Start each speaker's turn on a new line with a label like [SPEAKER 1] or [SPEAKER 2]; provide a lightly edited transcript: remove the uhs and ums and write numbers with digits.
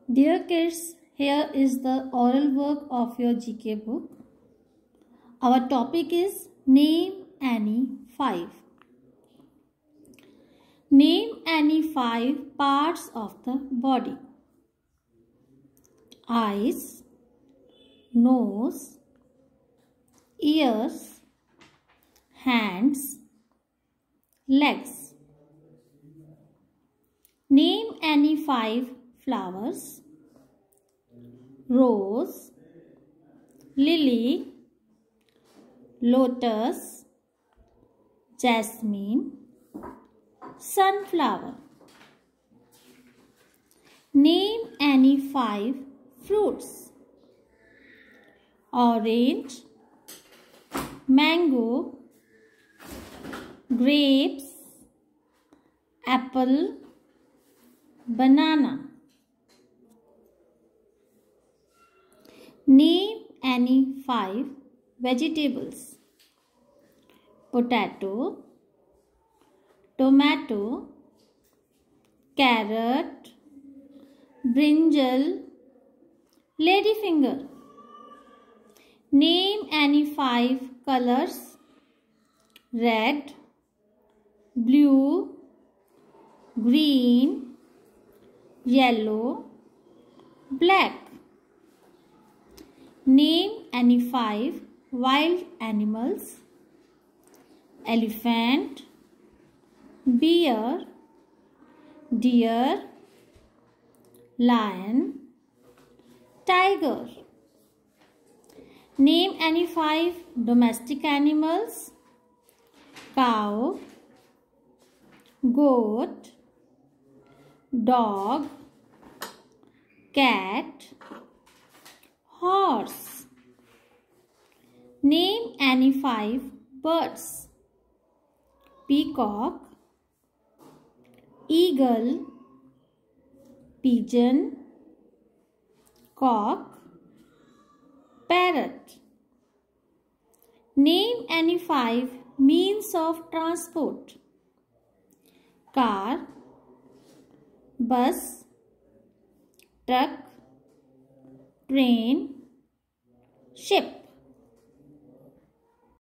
[SPEAKER 1] Dear kids, here is the oral work of your GK book. Our topic is Name any 5. Name any 5 parts of the body. Eyes, nose, ears, hands, legs. Name any 5 flowers. Rose, lily, lotus, jasmine, sunflower. Name any 5 fruits. Orange, mango, grapes, apple, banana. Name any 5 vegetables. Potato, tomato, carrot, brinjal, ladyfinger. Name any 5 colors. Red, blue, green, yellow, black. Name any 5 wild animals. Elephant, bear, deer, lion, tiger. Name any 5 domestic animals. Cow, goat, dog, cat, horse. Name any 5 birds. Peacock, eagle, pigeon, cock, parrot. Name any 5 means of transport. Car, bus, truck, train, ship.